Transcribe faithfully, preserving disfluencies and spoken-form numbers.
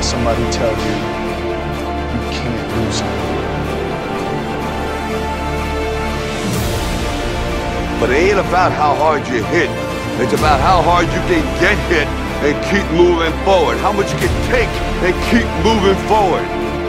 let somebody tell you you can't do something. But it ain't about how hard you hit. It's about how hard you can get hit and keep moving forward. How much you can take and keep moving forward.